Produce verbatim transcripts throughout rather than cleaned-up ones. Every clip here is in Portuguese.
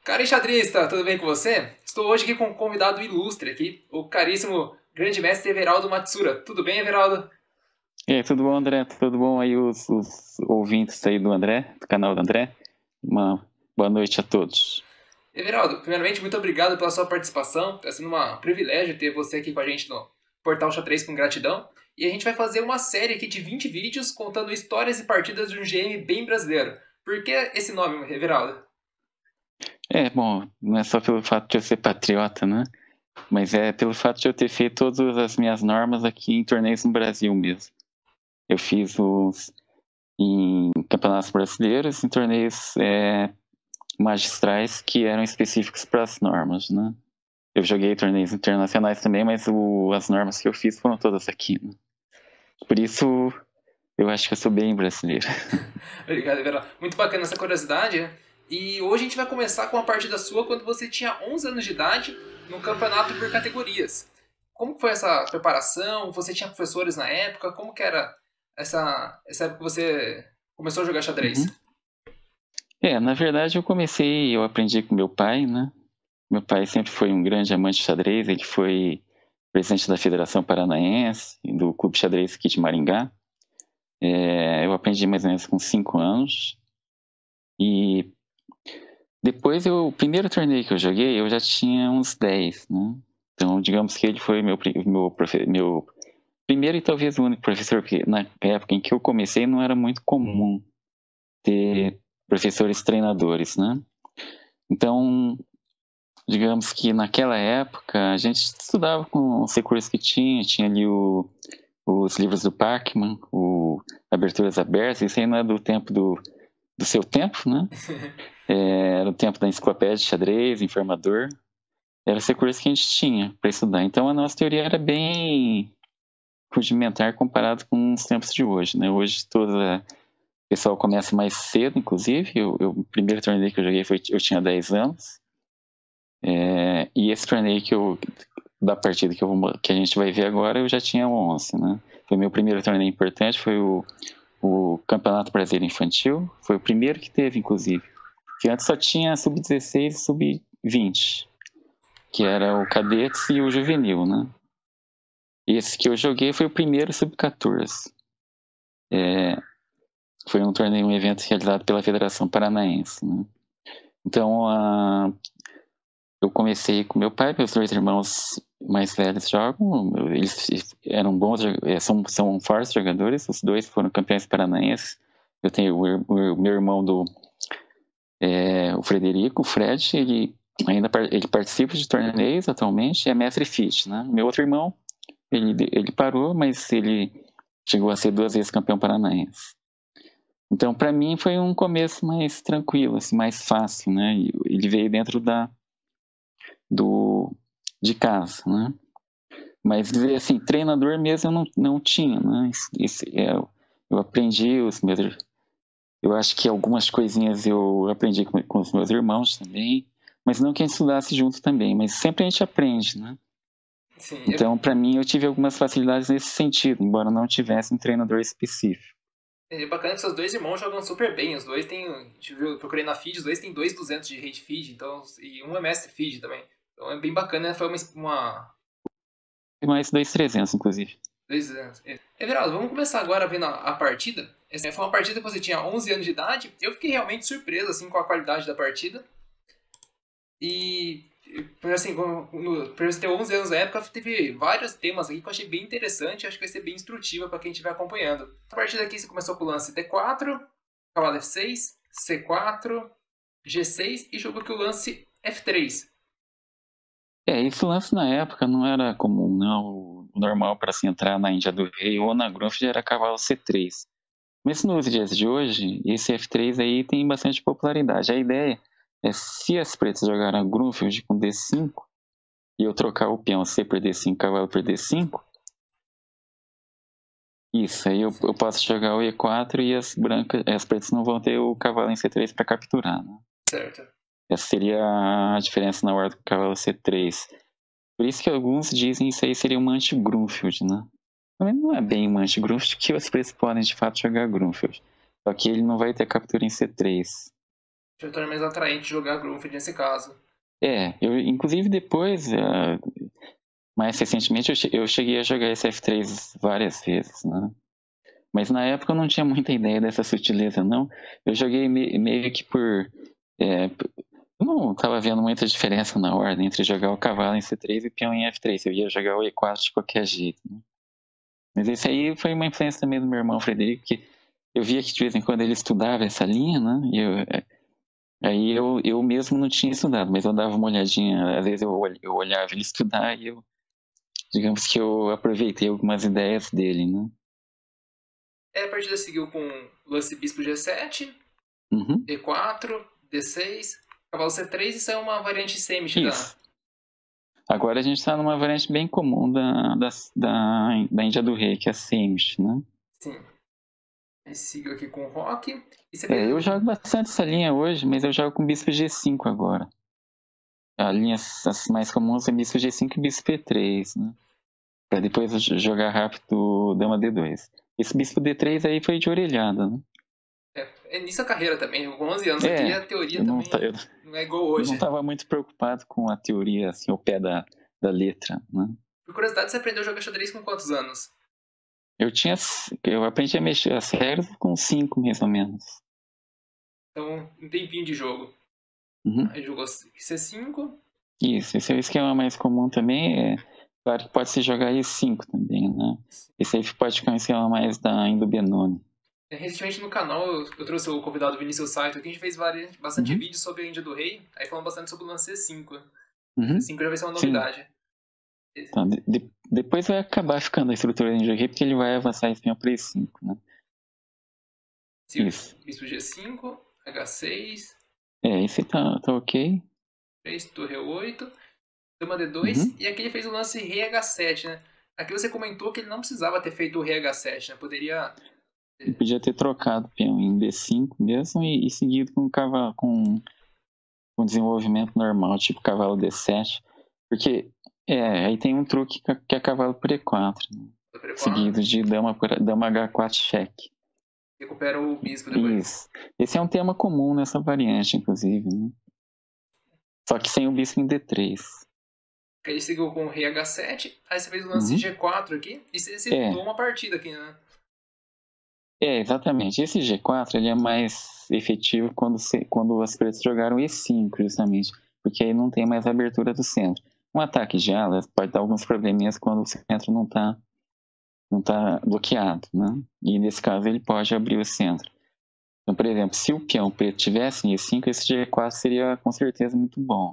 Cara enxadrista, tudo bem com você? Estou hoje aqui com um convidado ilustre aqui, o caríssimo grande mestre Everaldo Matsura. Tudo bem, Everaldo? E aí, tudo bom, André? Tudo bom aí, os, os ouvintes aí do André, do canal do André? Uma boa noite a todos. Everaldo, primeiramente, muito obrigado pela sua participação. Está sendo um privilégio ter você aqui com a gente no Portal Xadrez com Gratidão. E a gente vai fazer uma série aqui de vinte vídeos contando histórias e partidas de um G M bem brasileiro. Por que esse nome, Everaldo? É, bom, não é só pelo fato de eu ser patriota, né? Mas é pelo fato de eu ter feito todas as minhas normas aqui em torneios no Brasil mesmo. Eu fiz os em campeonatos brasileiros, em torneios é, magistrais que eram específicos para as normas, né? Eu joguei torneios internacionais também, mas o, as normas que eu fiz foram todas aqui, né? Por isso, eu acho que eu sou bem brasileiro. Obrigado, Everaldo. Muito bacana essa curiosidade, né? E hoje a gente vai começar com uma partida sua quando você tinha onze anos de idade, no campeonato por categorias. Como que foi essa preparação? Você tinha professores na época? Como que era essa, essa época que você começou a jogar xadrez? Uhum. É, na verdade eu comecei, eu aprendi com meu pai, né? Meu pai sempre foi um grande amante de xadrez, ele foi presidente da Federação Paranaense, do Clube Xadrez aqui de Maringá. É, eu aprendi mais ou menos com cinco anos. E depois, eu, o primeiro torneio que eu joguei, eu já tinha uns dez, né? Então, digamos que ele foi meu, meu, profe, meu primeiro e talvez o único professor, porque na época em que eu comecei não era muito comum ter professores treinadores, né? Então, digamos que naquela época a gente estudava com os recursos que tinha, tinha ali o, os livros do Pacman, o Aberturas Abertas, isso aí não é do tempo do, do seu tempo, né? É, era o tempo da enciclopédia de xadrez, informador, era esse curso que a gente tinha para estudar. Então a nossa teoria era bem rudimentar comparado com os tempos de hoje, né? Hoje toda o pessoal começa mais cedo, inclusive. Eu, eu, o primeiro torneio que eu joguei foi eu tinha dez anos. É, e esse torneio que eu da partida que, eu, que a gente vai ver agora, eu já tinha onze, né? Foi meu primeiro torneio importante, foi o, o Campeonato Brasileiro Infantil, foi o primeiro que teve, inclusive. Que antes só tinha sub dezesseis e sub vinte, que era o Cadetes e o Juvenil, né? E esse que eu joguei foi o primeiro sub quatorze. É, foi um torneio, um evento realizado pela Federação Paranaense, né? Então, a, eu comecei com meu pai, meus dois irmãos mais velhos jogam, eles eram bons, são, são fortes jogadores, os dois foram campeões paranaenses. Eu tenho o, o meu irmão do é, o Frederico, o Fred, ele ainda ele participa de torneios atualmente, é mestre fit, né? Meu outro irmão, ele, ele parou, mas ele chegou a ser duas vezes campeão paranaense. Então, para mim, foi um começo mais tranquilo, assim, mais fácil, né? Ele veio dentro da do de casa, né? Mas dizer assim, treinador mesmo eu não, não tinha, né? Isso, isso, é, eu aprendi os meus, eu acho que algumas coisinhas eu aprendi com, com os meus irmãos também, mas não que a gente estudasse junto também, mas sempre a gente aprende, né? Sim, é, Então, para mim, eu tive algumas facilidades nesse sentido, embora não tivesse um treinador específico. é bacana que seus dois irmãos jogam super bem. Os dois têm, deixa eu ver, eu procurei na feed, os dois têm dois mil e duzentos de rate feed, então, e um é mestre feed também. Então é bem bacana, né? Foi uma, uma Mais dois trezentos, inclusive. dois anos. É. Everaldo, vamos começar agora vendo a, a partida. Essa foi uma partida que você tinha onze anos de idade. Eu fiquei realmente surpreso assim com a qualidade da partida. E assim, para você ter onze anos na época, teve vários temas aqui que eu achei bem interessante. Acho que vai ser bem instrutiva para quem estiver acompanhando. A partida aqui você começou com o lance D quatro, cavalo F seis, C quatro, G seis e jogou aqui o lance F três. É, esse lance na época não era comum, não. O normal para se entrar na Índia do Rei ou na Grunfeld era cavalo C três. Mas nos dias de hoje, esse F três aí tem bastante popularidade. A ideia é, se as pretas jogaram a Grunfeld com D cinco e eu trocar o peão C por D cinco, cavalo por D cinco, isso, aí eu, eu posso jogar o E quatro e as brancas, as pretas não vão ter o cavalo em C três para capturar, né? Certo. Essa seria a diferença na ordem do cavalo C três. Por isso que alguns dizem isso aí seria uma anti-Grunfeld, né? Mas não é bem uma anti-Grunfeld, que os pretos podem de fato jogar Grunfeld. Só que ele não vai ter captura em C três. Já torna mais atraente jogar Grunfeld nesse caso. É, eu, inclusive depois, uh, mais recentemente, eu, che eu cheguei a jogar esse F três várias vezes, né? Mas na época eu não tinha muita ideia dessa sutileza, não. Eu joguei me meio que por... É, eu não estava vendo muita diferença na ordem entre jogar o cavalo em C três e peão em F três. Eu ia jogar o E quatro de qualquer jeito, né? Mas esse aí foi uma influência também do meu irmão Frederico, que eu via que de vez em quando ele estudava essa linha, né? E eu, aí eu, eu mesmo não tinha estudado, mas eu dava uma olhadinha, às vezes eu, eu olhava ele estudar e eu, digamos que eu aproveitei algumas ideias dele, né? É, a partida seguiu com lance bispo G sete, uhum. E quatro, D seis, cavalo C três, isso é uma variante Semish da... Agora a gente está numa variante bem comum da, da, da, da Índia do Rei, que é a Semish, né? Sim. Aí seguiu aqui com o Rock. E você é, fez eu o... jogo bastante essa linha hoje, mas eu jogo com bispo G cinco agora. A linha as mais comuns é bispo G cinco e bispo E três, né? Pra depois jogar rápido dama D dois. Esse bispo D três aí foi de orelhada, né? É, é nisso a carreira também. Com onze anos é, aqui, a teoria eu não, também eu, não é igual hoje. Eu não estava muito preocupado com a teoria, assim, ao pé da, da letra, né? Por curiosidade, você aprendeu a jogar xadrez com quantos anos? Eu tinha... Eu aprendi a mexer as regras com cinco, mais ou menos. Então, um tempinho de jogo. Uhum. Aí jogou C cinco. Isso, esse é o esquema mais comum também. É, claro que pode se jogar E cinco também, né? Esse aí pode ficar um esquema mais da Indo Benoni. É, recentemente no canal eu, eu trouxe o convidado Vinícius Saito aqui, a gente fez várias, bastante Uhum. vídeos sobre a Índia do Rei, aí falando bastante sobre o lance C cinco. Uhum. C cinco já vai ser uma novidade. Então, de, de, depois vai acabar ficando a estrutura da Índia do Rei, porque ele vai avançar esquema para E cinco, né? Sim, Isso. bispo G cinco, H seis. É, esse tá, tá ok. três, torre oito, dama D dois, Uhum. e aqui ele fez o lance rei H sete, né? Aqui você comentou que ele não precisava ter feito o rei H sete, né? Poderia... Ele podia ter trocado o peão em D cinco mesmo e, e seguido com, cavalo, com, com desenvolvimento normal, tipo cavalo D sete. Porque, é, aí tem um truque que é cavalo por E quatro, né? Seguido de dama, por, dama H quatro cheque. Recupera o bispo depois. Isso. Esse é um tema comum nessa variante, inclusive, né? Só que sem o bispo em D três. Aí seguiu com o rei H sete, aí você fez o lance Uhum. G quatro aqui, e você citou é. uma partida aqui, né? É, exatamente. Esse G quatro ele é mais efetivo quando, se, quando as pretas jogaram E cinco, justamente, porque aí não tem mais a abertura do centro. Um ataque de alas pode dar alguns probleminhas quando o centro não está não tá bloqueado, né? E nesse caso ele pode abrir o centro. Então, por exemplo, se o peão preto tivesse em E cinco, esse G quatro seria com certeza muito bom.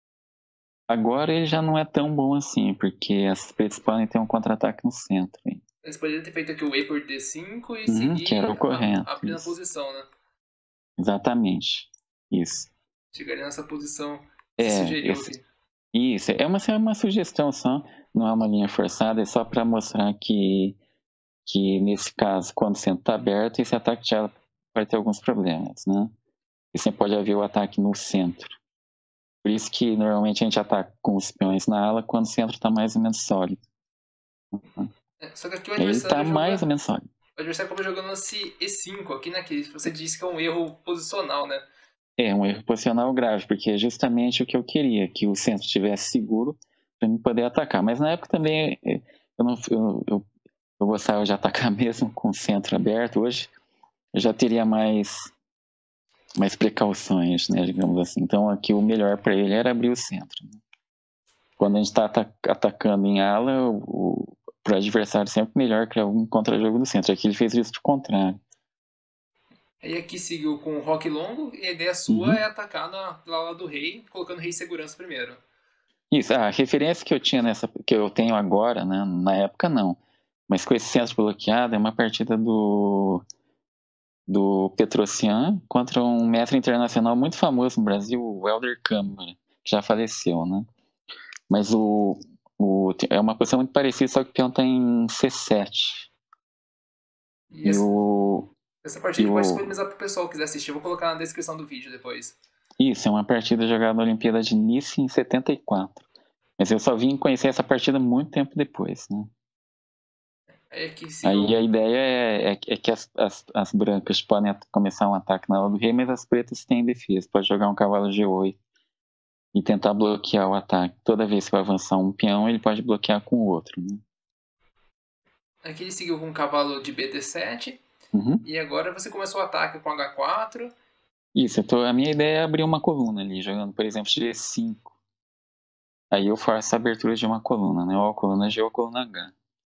Agora ele já não é tão bom assim, porque as pretas podem ter um contra-ataque no centro. Hein? Eles poderiam ter feito aqui o E por D cinco e uhum, seguir que era o correto, a, abrindo a posição, né? Exatamente. Isso. Chegaria nessa posição que é, sugeriu esse, aqui. Isso. É uma, é uma sugestão só, não é uma linha forçada, é só para mostrar que, que, nesse caso, quando o centro está aberto, esse ataque já vai ter alguns problemas, né? E sempre pode haver o ataque no centro. Por isso que, normalmente, a gente ataca com os peões na ala quando o centro está mais ou menos sólido. É, só que aqui o adversário Ele está joga... mais ou menos sólido. O adversário acabou jogando esse E cinco aqui, né? Que você disse que é um erro posicional, né? É, um erro posicional grave, porque é justamente o que eu queria, que o centro estivesse seguro para eu poder atacar. Mas na época também eu, não, eu, eu, eu gostava de atacar mesmo com o centro aberto. Hoje eu já teria mais, mais precauções, né, digamos assim. Então aqui o melhor para ele era abrir o centro. Quando a gente está atacando em ala, para o adversário sempre melhor criar um contra-jogo no centro. Aqui ele fez isso do contrário. E aqui seguiu com o rock longo, e a ideia sua uhum. é atacar na ala do rei, colocando o rei em segurança primeiro. Isso, a referência que eu tinha nessa, que eu tenho agora, né, na época não, mas com esse centro bloqueado, é uma partida do, do Petrosian contra um mestre internacional muito famoso no Brasil, o Helder Câmara, que já faleceu, né? Mas o, o, é uma posição muito parecida, só que o peão está em C sete. E, e essa, o, essa partida pode disponibilizar para o pessoal que quiser assistir. Eu vou colocar na descrição do vídeo depois. Isso, é uma partida jogada na Olimpíada de Nice em setenta e quatro. Mas eu só vim conhecer essa partida muito tempo depois, né? É que Aí a siga ideia é, é, é que as, as, as brancas podem at- começar um ataque na ala do rei, mas as pretas têm defesa. Pode jogar um cavalo G oito e tentar bloquear o ataque. Toda vez que vai avançar um peão, ele pode bloquear com o outro, né? Aqui ele seguiu com o cavalo de B D sete. Uhum. E agora você começou o ataque com H quatro. Isso, eu tô, a minha ideia é abrir uma coluna ali, jogando, por exemplo, G cinco. Aí eu faço a abertura de uma coluna, né? Ou a coluna G ou a coluna H.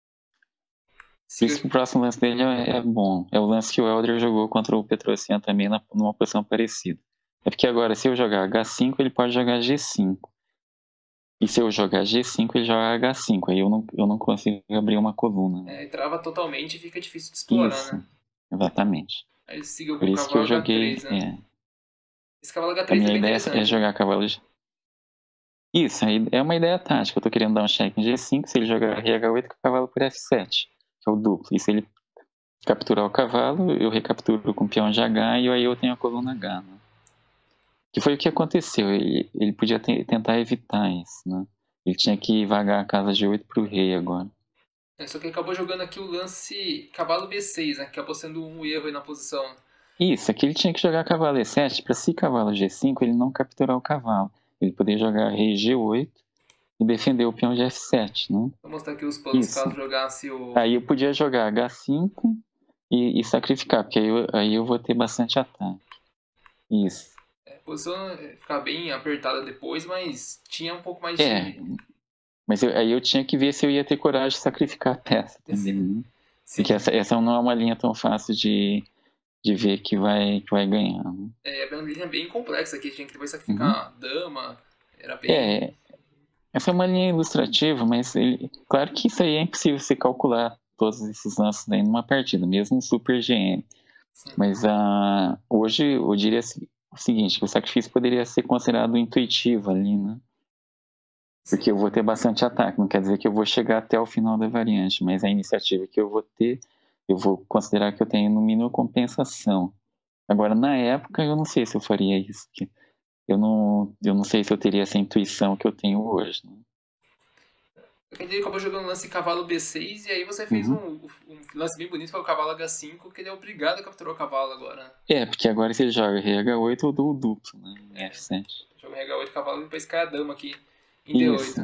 Por Siga isso que o próximo lance dele é, é bom. É o lance que o Elder jogou contra o Petrosian também na, numa posição parecida. É porque agora, se eu jogar H cinco, ele pode jogar G cinco. E se eu jogar G cinco, ele joga H cinco. Aí eu não, eu não consigo abrir uma coluna, né? é, trava totalmente e fica difícil de explorar, Isso, né? exatamente. Aí ele seguiu com Por o isso que eu cavalo joguei. H três, né? É, Esse cavalo a H três é minha bem ideia é interessante. jogar cavalo de... Isso, aí é uma ideia tática. Eu tô querendo dar um check em G cinco, se ele jogar rei H oito com o cavalo por F sete, que é o duplo. E se ele capturar o cavalo, eu recapturo com o peão de H e aí eu tenho a coluna H, né? Que foi o que aconteceu. Ele, ele podia te- tentar evitar isso, né? Ele tinha que vagar a casa G oito pro rei agora. É, só que acabou jogando aqui o lance cavalo B seis, né? Que acabou sendo um erro aí na posição. Isso, aqui ele tinha que jogar cavalo E sete para se cavalo G cinco ele não capturar o cavalo. Ele poderia jogar rei G oito e defender o peão de F sete, né? Vou mostrar aqui os planos Isso. caso jogasse o... Aí eu podia jogar H cinco e, e sacrificar, porque aí eu, aí eu vou ter bastante ataque. Isso. É, a posição é, ficar bem apertada depois, mas tinha um pouco mais É, de... mas eu- aí eu tinha que ver se eu ia ter coragem de sacrificar a peça também, né? Porque Sim, essa, essa não é uma linha tão fácil de, de ver que vai, que vai ganhar, né? é, a linha é bem complexa aqui. Tinha que depois Uhum. sacrificar a dama. Era bem... É, essa é uma linha ilustrativa, mas ele, claro que isso aí é impossível você calcular todos esses lances daí numa partida, mesmo um Super G M. Sim, Mas ah, hoje eu diria o seguinte, que o sacrifício poderia ser considerado intuitivo ali, né? sim. Porque eu vou ter bastante ataque, não quer dizer que eu vou chegar até o final da variante, mas a iniciativa que eu vou ter, eu vou considerar que eu tenho no mínimo compensação. Agora, na época, eu não sei se eu faria isso, porque eu não, eu não sei se eu teria essa intuição que eu tenho hoje, né? Ele acabou jogando o lance cavalo B seis e aí você fez um, Uhum. um lance bem bonito, que foi o cavalo H cinco, que ele é obrigado a capturar o cavalo agora, né? É, porque agora se ele joga rei H oito, eu dou o duplo, né, em É, F sete. joga H oito cavalo e depois cai a dama aqui em D oito. Isso,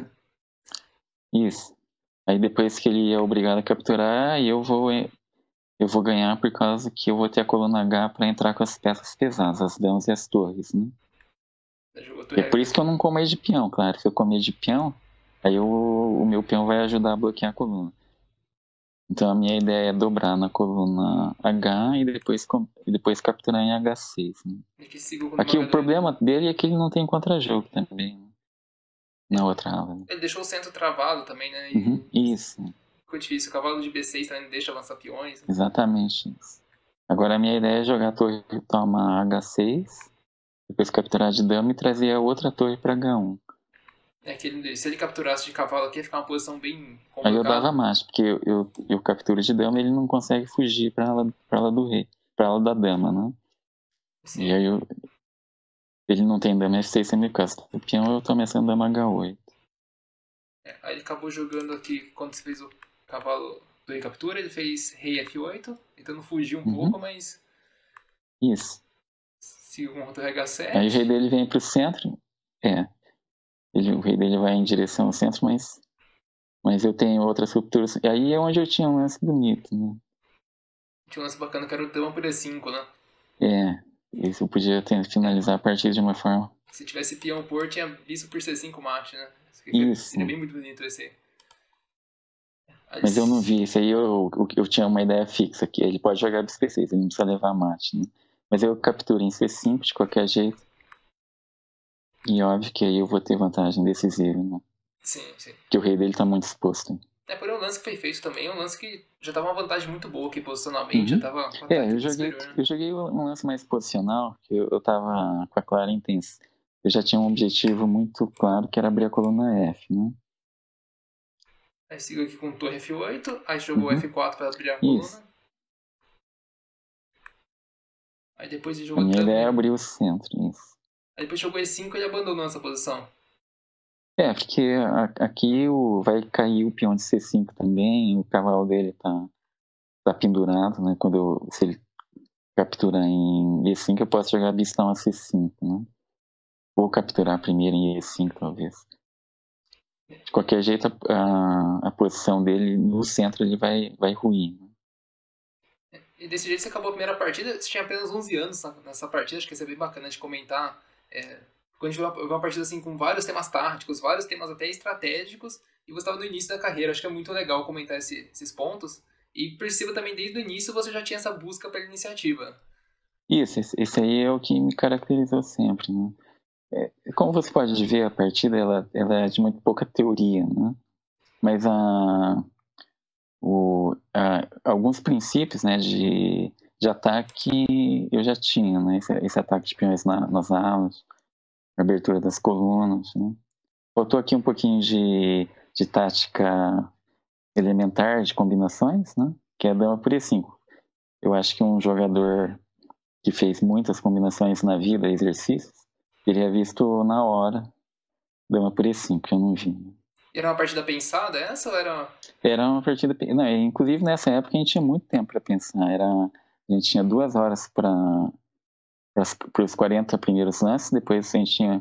isso. Aí depois que ele é obrigado a capturar, aí eu vou, eu vou ganhar por causa que eu vou ter a coluna H para entrar com as peças pesadas, as damas e as torres, né? Jogou tu E é por isso que eu não comer de peão, claro. Se eu comer de peão, aí eu, o meu peão vai ajudar a bloquear a coluna. Então a minha ideia é dobrar na coluna H e depois, e depois capturar em H seis, né? que sigo com o Aqui o Magalhães. problema dele é que ele não tem contra-jogo também, né? Na outra ala, né? Ele deixou o centro travado também, né? Uhum, E isso, ficou difícil. O cavalo de B seis também não deixa avançar peões. Né? exatamente isso. Agora a minha ideia é jogar a torre que toma H seis, depois capturar de dama e trazer a outra torre para H um. É que ele, se ele capturasse de cavalo aqui, ia ficar uma posição bem Aí eu dava complicada. mais, porque eu, eu, eu capturo de dama e ele não consegue fugir para ela, pra ela do rei, para ela da dama, né? E Sim. aí eu, ele não tem dama F seis sem caso. O peão eu tô ameaçando dama H oito. É, aí ele acabou jogando aqui, quando você fez o cavalo do rei captura, ele fez rei F oito, tentando fugir um Uhum, pouco, mas isso. seguiu com o rei Aí o rei H sete. dele vem pro centro. É, ele, o rei dele vai em direção ao centro, mas, mas eu tenho outras rupturas. E aí é onde eu tinha um lance bonito, né? Tinha um lance bacana que era o dama por E cinco, né? É, isso eu podia ter, É, finalizar a partida de uma forma. se tivesse peão por, tinha bispo por C cinco mate, né? Seria Isso. bem muito bonito esse. Aí, Mas eu não vi, esse aí eu, eu, eu tinha uma ideia fixa, que ele pode jogar B C seis, ele não precisa levar mate, né? Mas eu capturo em C cinco de qualquer jeito. E óbvio que aí eu vou ter vantagem decisiva, né? sim, sim. Porque o rei dele tá muito exposto. Hein? É, porém o lance que foi feito também é um lance que já tava uma vantagem muito boa aqui posicionalmente, já Uhum. tava com um É, ataque eu muito joguei, superior, né? eu joguei um lance mais posicional, que eu, eu tava com a clara intenção. Eu já tinha um objetivo muito claro, que era abrir a coluna F, né? Aí sigo aqui com torre F oito, aí jogou Uhum. F quatro para abrir a Isso. coluna. Aí depois ele A jogou minha dama. ideia é Aí abrir o centro, isso. depois jogou E cinco e ele abandonou essa posição. É, porque a- aqui o, vai cair o peão de C cinco também, o cavalo dele tá, tá pendurado, né? Quando eu, se ele capturar em E cinco, eu posso jogar bistão a C cinco, né? Ou capturar primeiro em E cinco, talvez. De qualquer jeito, a, a, a posição dele no centro ele vai, vai ruir, né? E desse jeito você acabou a primeira partida, você tinha apenas onze anos nessa partida, acho que ia ser bem bacana de comentar. É, quando a gente vê uma, vê uma partida assim com vários temas táticos, vários temas até estratégicos, e você estava no início da carreira, acho que é muito legal comentar esse, esses pontos. E perceba também, desde o início, você já tinha essa busca pela iniciativa. Isso, esse, esse aí é o que me caracterizou sempre, né? É, como você pode ver, a partida ela, ela é de muito pouca teoria, né? Mas a, o, a, alguns princípios, né, de, de ataque eu já tinha, né? Esse, esse ataque de peões na, nas alas, abertura das colunas, né? Faltou aqui um pouquinho de, de tática elementar, de combinações, né? Que é a dama por E cinco. Eu acho que um jogador que fez muitas combinações na vida, exercícios, teria visto na hora dama por E cinco, que eu não vi. E era uma partida pensada essa ou era... Era uma partida. Não, inclusive nessa época a gente tinha muito tempo para pensar. Era, a gente tinha duas horas para os quarenta primeiros lances, depois a gente tinha.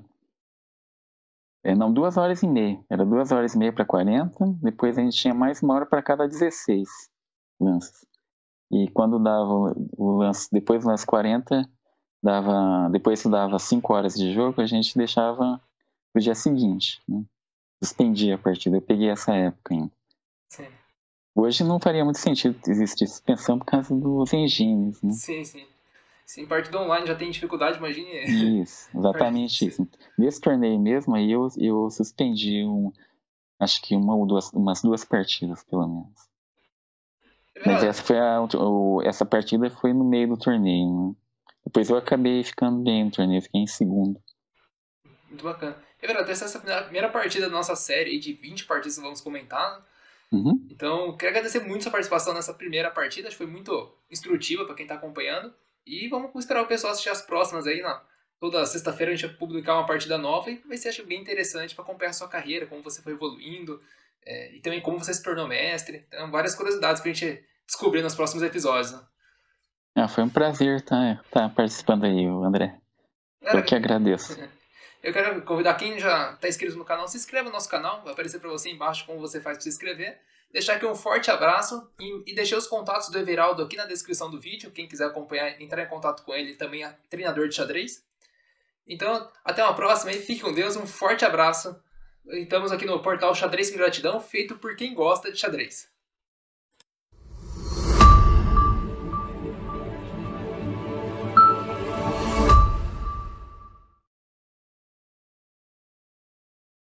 É, não, duas horas e meia. Era duas horas e meia para quarenta, depois a gente tinha mais uma hora para cada dezesseis lances. E quando dava o lance, depois do lance quarenta, dava, depois que dava cinco horas de jogo, a gente deixava pro dia seguinte, né? Suspendia a partida. Eu peguei essa época ainda. Sim, Hoje não faria muito sentido existir suspensão por causa dos engines, né? sim, sim. Sim, partida online já tem dificuldade, imagine... Isso, exatamente isso. Nesse torneio mesmo, aí eu, eu suspendi um, acho que uma ou duas, umas duas partidas, pelo menos. Mas essa foi a, o, essa partida foi no meio do torneio, né? Depois eu acabei ficando bem no torneio, fiquei em segundo. Muito bacana. Everaldo, essa é a primeira partida da nossa série de vinte partidas que vamos comentar. Uhum. Então, quero agradecer muito sua participação nessa primeira partida. Acho que foi muito instrutiva para quem está acompanhando. E vamos esperar o pessoal assistir as próximas aí. Na... Toda sexta-feira a gente vai publicar uma partida nova e vai ser, acho, bem interessante para acompanhar a sua carreira, como você foi evoluindo, é, e também como você se tornou mestre. Então, várias curiosidades para a gente descobrir nos próximos episódios. Né? Ah, foi um prazer estar tá, tá participando aí, André. Eu Galera, que agradeço. eu quero convidar quem já está inscrito no canal, se inscreva no nosso canal, vai aparecer para você embaixo como você faz para se inscrever. Deixar aqui um forte abraço e, e deixei os contatos do Everaldo aqui na descrição do vídeo. Quem quiser acompanhar, entrar em contato com ele, também é treinador de xadrez. Então, até uma próxima e fique com Deus, um forte abraço. Estamos aqui no portal Xadrez com Gratidão, feito por quem gosta de xadrez.